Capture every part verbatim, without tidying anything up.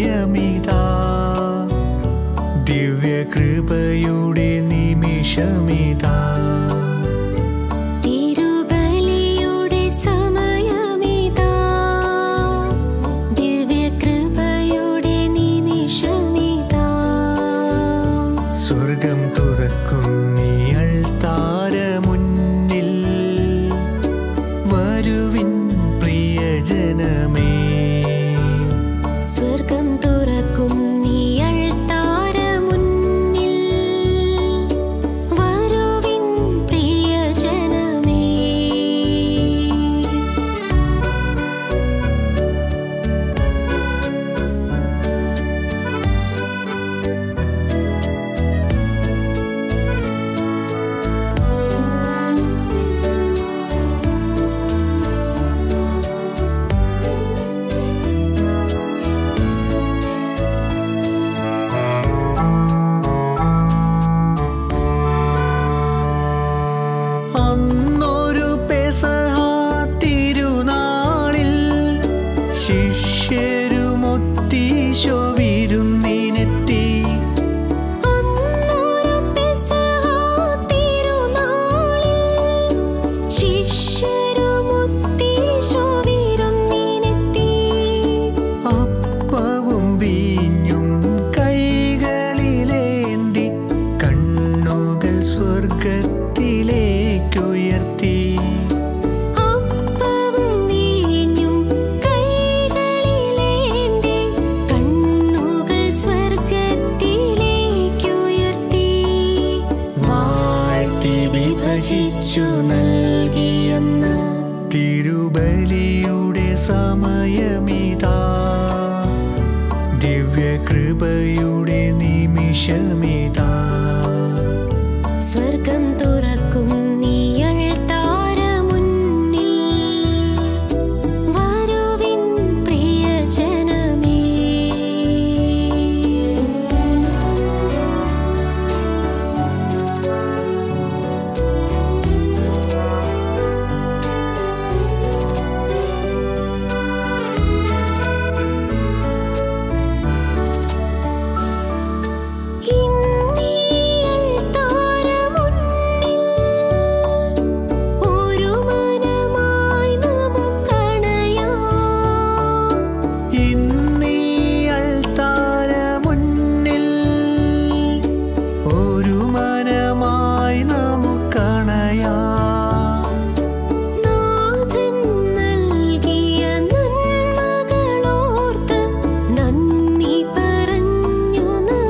സമയമിതാ ദിവ്യകൃപയുടെ നിമിഷമിതാ തിരുബലിയുടെ സമയമിതാ ദിവ്യകൃപയുടെ നിമിഷമിതാ സ്വർഗം തുറക്കുന്നീ അൾത്താരമുന്നിൽ വരുവിൻ പ്രിയജനമേ സ്വർഗം തുറക്കും നീ അൾത്താരമുന്നിൽ വരുവിൻ പ്രിയജനമേ അന്നൊരു പെസഹ തിരുനാളിൽ ശിഷ്യരുമൊത്തീശോ വിരുന്നിനെത്തി അന്നൊരു പെസഹ തിരുനാളിൽ ശിഷ്യരുമൊത്തീശോ വിരുന്നിനെത്തി അപ്പവും വീഞ്ഞും കൈകളിലേന്തി കണ്ണുകൾ സ്വർഗത്തിലേക്കുയർത്തി അപ്പവും വീഞ്ഞും കൈകളിലേന്തി കണ്ണുകൾ സ്വർഗത്തിലേക്കുയർത്തി വാഴ്ത്തി വിഭജിച്ചു നൽകിയെന്ന് തിരുബലിയുടെ സമയമിതാ ദിവ്യകൃപയുടെ നിമിഷമിതാ സ്വർഗം തുറക്കും നീ അൾത്താരമുന്നിൽ വരുവിൻ പ്രിയജനമേ ഇന്നീ അൾത്താരമുന്നിൽ ഒരു മനമായി നമുക്കണയാം ഇന്നീ അൾത്താരമുന്നിൽ ഒരു മനമായി നമുക്കണയാം നാഥൻ നൽകിയ നന്മകളോർത്ത് നന്ദി പറഞ്ഞു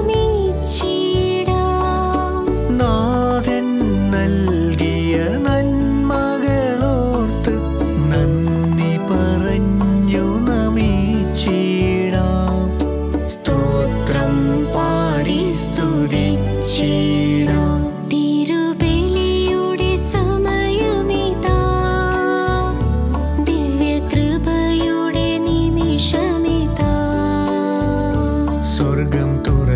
നമിച്ചിടാം നാഥൻ നൽകിയ നന്മകളോർത്ത് നന്ദി പറഞ്ഞു നമിച്ചിടാം സ്തോത്രം പാടി സ്തുതിച്ചിടാം തിരുബലിയുടെ സമയമിതാ ദിവ്യകൃപയുടെ നിമിഷമിതാ സ്വർഗം തുറ